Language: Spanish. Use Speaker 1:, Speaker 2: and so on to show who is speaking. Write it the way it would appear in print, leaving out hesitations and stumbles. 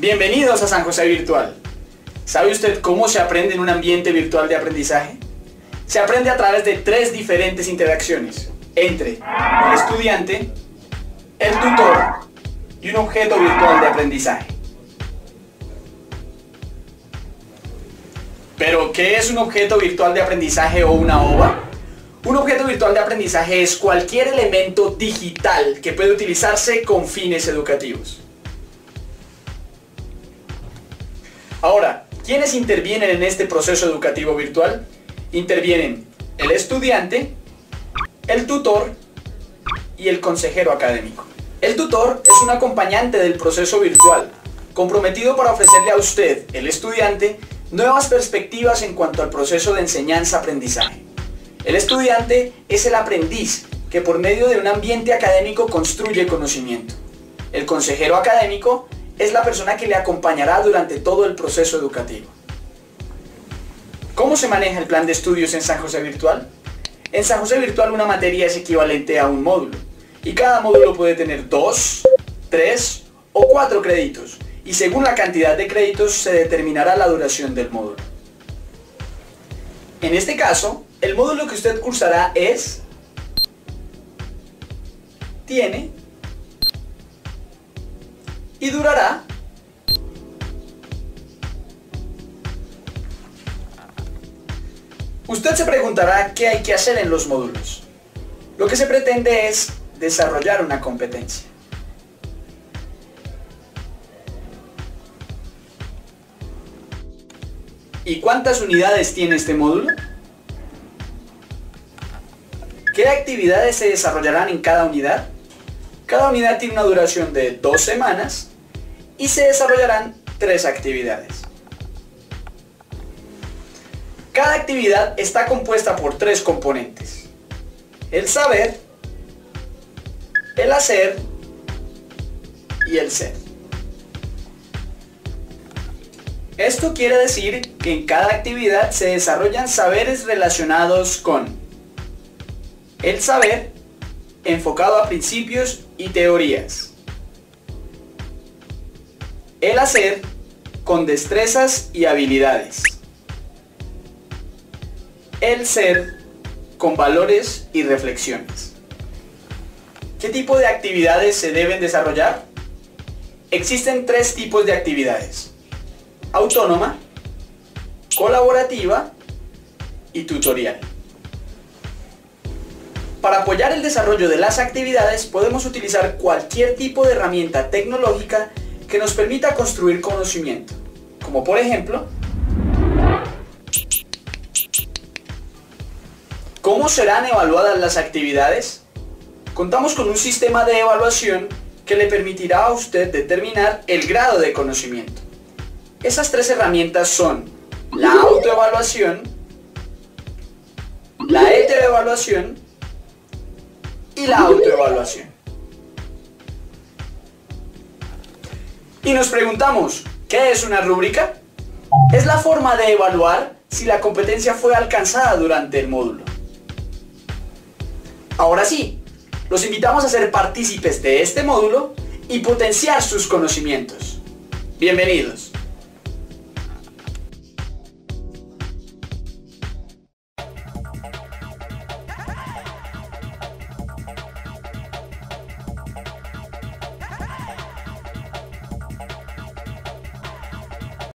Speaker 1: Bienvenidos a San José Virtual. ¿Sabe usted cómo se aprende en un ambiente virtual de aprendizaje? Se aprende a través de 3 diferentes interacciones entre el estudiante, el tutor y un objeto virtual de aprendizaje. ¿Pero qué es un objeto virtual de aprendizaje o una OVA? Un objeto virtual de aprendizaje es cualquier elemento digital que puede utilizarse con fines educativos. Ahora, ¿quiénes intervienen en este proceso educativo virtual? Intervienen el estudiante, el tutor y el consejero académico. El tutor es un acompañante del proceso virtual, comprometido para ofrecerle a usted, el estudiante, nuevas perspectivas en cuanto al proceso de enseñanza-aprendizaje. El estudiante es el aprendiz que por medio de un ambiente académico construye conocimiento. El consejero académico es la persona que le acompañará durante todo el proceso educativo. ¿Cómo se maneja el plan de estudios en San José Virtual? En San José Virtual una materia es equivalente a un módulo, y cada módulo puede tener 2, 3 o 4 créditos, y según la cantidad de créditos se determinará la duración del módulo. En este caso, el módulo que usted cursará es, tiene y durará Usted se preguntará qué hay que hacer en los módulos. Lo que se pretende es desarrollar una competencia. ¿Y cuántas unidades tiene este módulo? ¿Qué actividades se desarrollarán en cada unidad? Cada unidad tiene una duración de 2 semanas y se desarrollarán 3 actividades. Cada actividad está compuesta por 3 componentes: el saber, el hacer y el ser. Esto quiere decir que en cada actividad se desarrollan saberes relacionados con el saber, enfocado a principios y teorías; el hacer, con destrezas y habilidades; el ser, con valores y reflexiones. ¿Qué tipo de actividades se deben desarrollar? Existen 3 tipos de actividades: autónoma, colaborativa y tutorial. Para apoyar el desarrollo de las actividades podemos utilizar cualquier tipo de herramienta tecnológica que nos permita construir conocimiento, como por ejemplo, ¿cómo serán evaluadas las actividades? Contamos con un sistema de evaluación que le permitirá a usted determinar el grado de conocimiento. Esas 3 herramientas son la autoevaluación, la heteroevaluación y la autoevaluación. Y nos preguntamos, ¿qué es una rúbrica? Es la forma de evaluar si la competencia fue alcanzada durante el módulo. Ahora sí, los invitamos a ser partícipes de este módulo y potenciar sus conocimientos. Bienvenidos.